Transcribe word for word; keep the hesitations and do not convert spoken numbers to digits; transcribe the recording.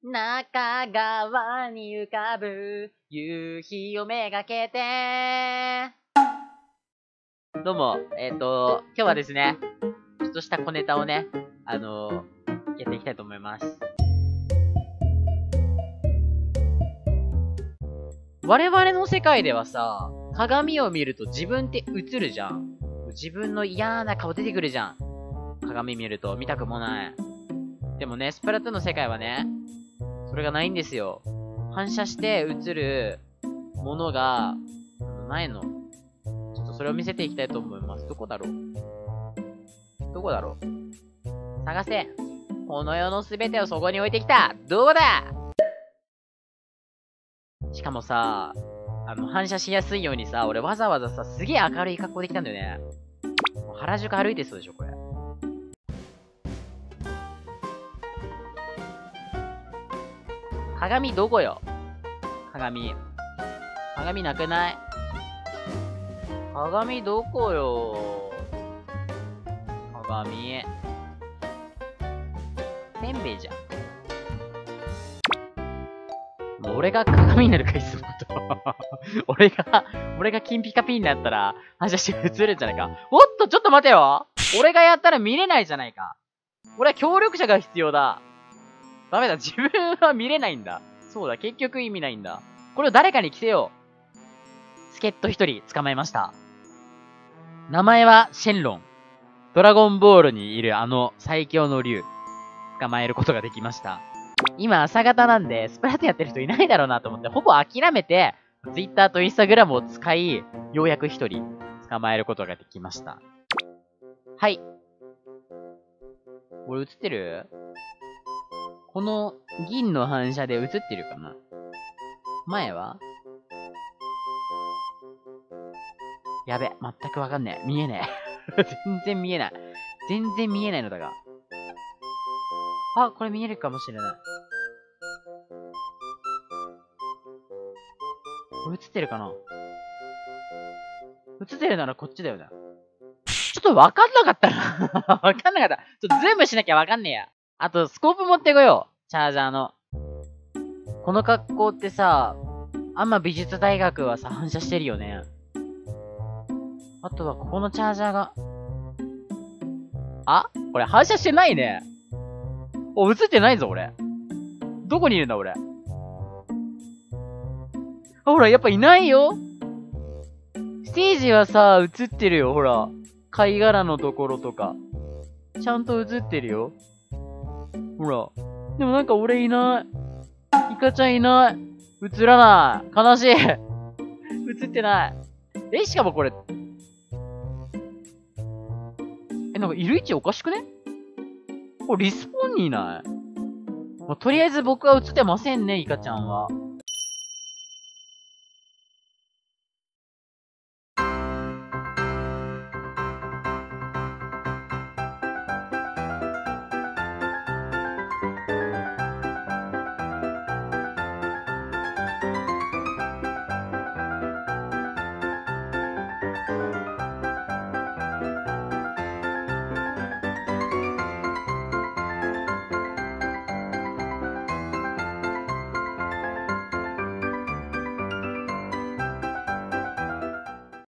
中川に浮かぶ夕日をめがけて。どうも、えっと、今日はですね、ちょっとした小ネタをね、あのー、やっていきたいと思います。我々の世界ではさ、鏡を見ると自分って映るじゃん。自分の嫌な顔出てくるじゃん。鏡見ると見たくもない。でもね、スプラトゥーンの世界はね、それがないんですよ。反射して映るものがないの。ちょっとそれを見せていきたいと思います。どこだろうどこだろう探せ。この世のすべてをそこに置いてきた。どこだ。しかもさ、あの、反射しやすいようにさ、俺わざわざさ、すげえ明るい格好できたんだよね。もう原宿歩いてそうでしょ、これ。鏡どこよ鏡。鏡なくない？鏡どこよ鏡。せんべいじゃん。もう俺が鏡になるかいっすもんと。俺が、俺が金ピカピンになったら反射して映るんじゃないか。おっと、ちょっと待てよ。俺がやったら見れないじゃないか。俺は協力者が必要だ。ダメだ、自分は見れないんだ。そうだ、結局意味ないんだ。これを誰かに着せよう。助っ人一人捕まえました。名前はシェンロン。ドラゴンボールにいるあの最強の竜。捕まえることができました。今朝方なんで、スプラトゥーンやってる人いないだろうなと思って、ほぼ諦めて、Twitter と Instagram を使い、ようやく一人捕まえることができました。はい。これ映ってる？この銀の反射で映ってるかな？前は？やべ、全くわかんねえ。見えねえ。全然見えない。全然見えないのだが。あ、これ見えるかもしれない。これ映ってるかな？映ってるならこっちだよね。ちょっとわかんなかったな。わかんなかった。ちょっとズームしなきゃわかんねえや。あと、スコープ持ってこよう。チャージャーの。この格好ってさ、アンマ美術大学はさ、反射してるよね。あとは、ここのチャージャーが。あ？これ反射してないね。お、映ってないぞ、俺。どこにいるんだ、俺。あ、ほら、やっぱいないよ。ステージはさ、映ってるよ、ほら。貝殻のところとか。ちゃんと映ってるよ。ほら。でもなんか俺いない。イカちゃんいない。映らない。悲しい。映ってない。え、しかもこれ。え、なんかいる位置おかしくね？これリスポーンにいない？まあ、とりあえず僕は映ってませんね、イカちゃんは。